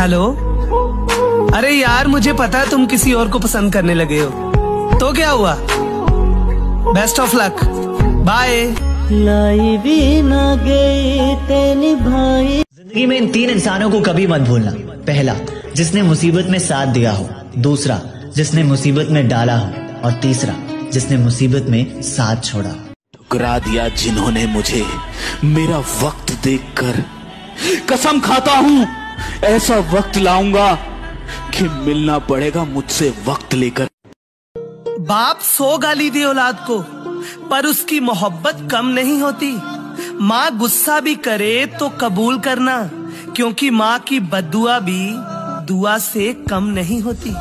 Hello. अरे यार, मुझे पता है तुम किसी और को पसंद करने लगे हो, तो क्या हुआ? Best of luck, bye. लाई भी ना गई तेरी भाई। जिंदगी में इन 3 इंसानों को कभी मत भूलना। पहला, जिसने मुसीबत में साथ दिया हो। दूसरा, जिसने मुसीबत में डाला हो। और तीसरा, जिसने मुसीबत में साथ छोड़ा। ठुकरा दिया जिन्होंने मुझे मेरा वक्त देखकर। कसम खाता हूँ ऐसा वक्त लाऊंगा कि मिलना पड़ेगा मुझसे वक्त लेकर। बाप 100 गाली दे औलाद को, पर उसकी मोहब्बत कम नहीं होती। माँ गुस्सा भी करे तो कबूल करना, क्योंकि माँ की बद्दुआ भी दुआ से कम नहीं होती।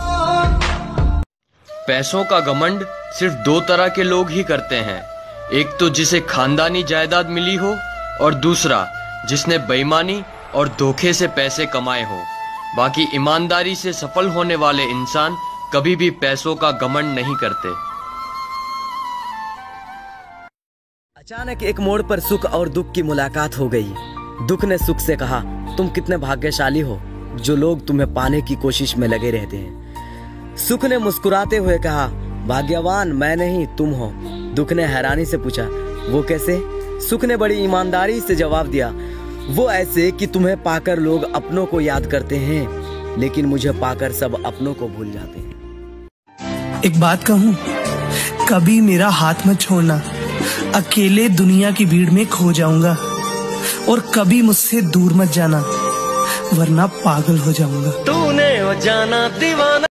पैसों का घमंड सिर्फ 2 तरह के लोग ही करते हैं। एक तो जिसे खानदानी जायदाद मिली हो, और दूसरा जिसने बेईमानी और धोखे से पैसे कमाए हो। बाकी ईमानदारी से सफल होने वाले इंसान कभी भी पैसों का घमंड नहीं करते। अचानक एक मोड़ पर सुख और दुख की मुलाकात हो गई। दुख ने सुख से कहा, तुम कितने भाग्यशाली हो जो लोग तुम्हें पाने की कोशिश में लगे रहते हैं। सुख ने मुस्कुराते हुए कहा, भाग्यवान मैं नहीं तुम हो। दुख ने हैरानी से पूछा, वो कैसे? सुख ने बड़ी ईमानदारी से जवाब दिया, वो ऐसे कि तुम्हें पाकर लोग अपनों को याद करते हैं, लेकिन मुझे पाकर सब अपनों को भूल जाते हैं। एक बात कहूँ, कभी मेरा हाथ मत छोड़ना। अकेले दुनिया की भीड़ में खो जाऊंगा, और कभी मुझसे दूर मत जाना, वरना पागल हो जाऊंगा। तूने वो जाना दीवाना।